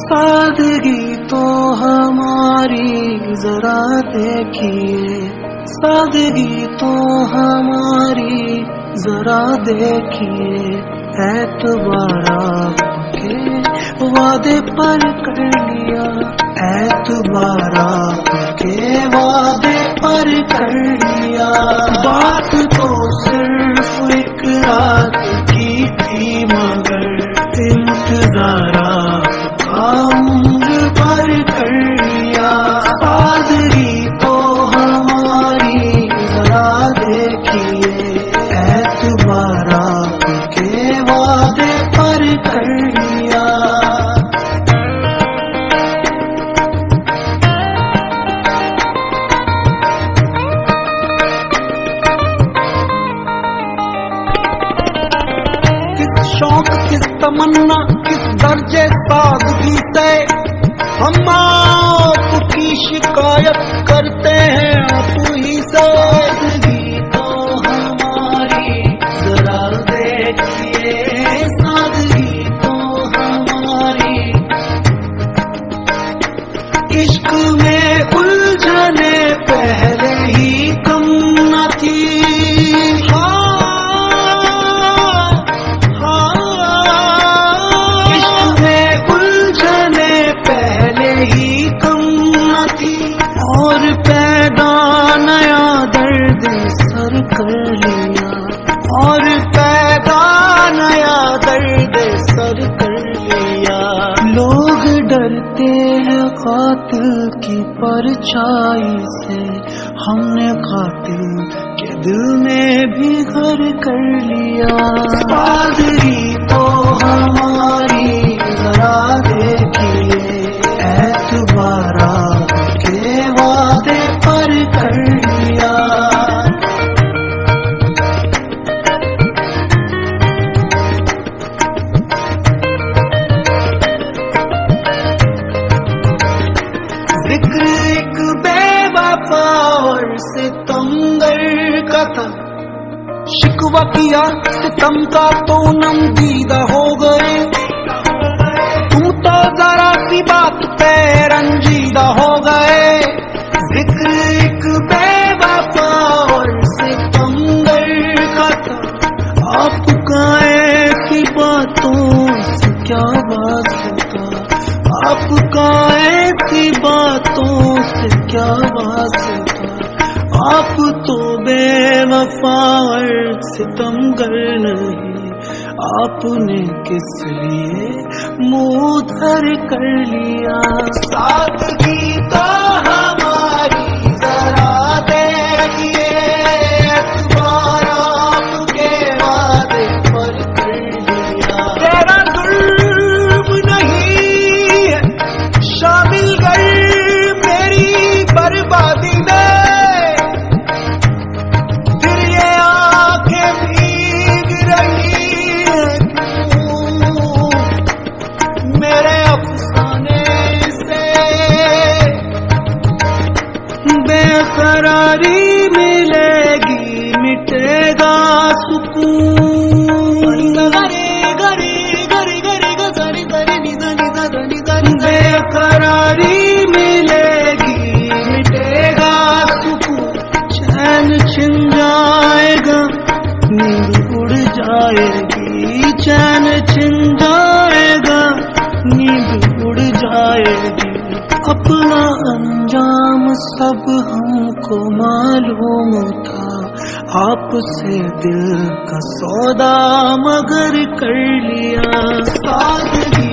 सादगी तो हमारी जरा देखिए, सादगी तो हमारी जरा देखिए, एतबार आपके वादे पर कर लिया, एतबार आपके वादे पर कर लिया। बात तो सिर्फ एक रात की थी मगर इंतजार आपका उम्र भर कर लिया। सादगी तो हमारी जरा देखिए, एतबार आपके वादे पर कर लिया। किस शौक किस तमन्ना किस दर्जे सादगी से हम आपकी शिकायत करते हैं आप ही से। सादगी तो हमारी जरा देखिए, सादगी तो हमारी। इश्क में उलझने पहले ही कम न थी, ही कम न थी और पैदा नया दर्द सर कर लिया, और पैदा नया दर्द सर कर लिया। लोग डरते हैं कातिल की परछाई से, हमने कातिल के दिल में भी घर कर लिया। सादगी तो हमारी जरा देखिए, एतबार आपके वादे पर कर लिया। जिक्र एक बेवफा और सितमगर का था, शिकवा किया सितम का तो नमदीदा हो गए। तुम तो जरा सी बात पे रंजीदा हो गए। जिक्र एक बेवफा और सितमगर का था, आपका ऐसी बातों से क्या वास्ता, आपका ऐसी बातों से क्या वास्ता। आप तो बेवफा और सितमगर नहीं, आपने किस लिए मुँह धर कर लिया। सादगी तो हमारी जरा देखिए, एतबार आपके वादे पर कर लिया। तेरा जुल्म नहीं है शामिल कर मेरी बर्बादी में, फिर ये आंखें भीग रही मेरे अफसाने से। बेकरारी मिलेगी मिटेगा सुकून, बेकरारी मिलेगी मिटेगा सुकून। चैन छिन जाएगा नींद उड़ जाएगी, चैन छिन जाएगा नींद उड़ जाएगी। अपना अंजाम सब हमको मालूम था, आपसे दिल का सौदा मगर कर लिया। सादगी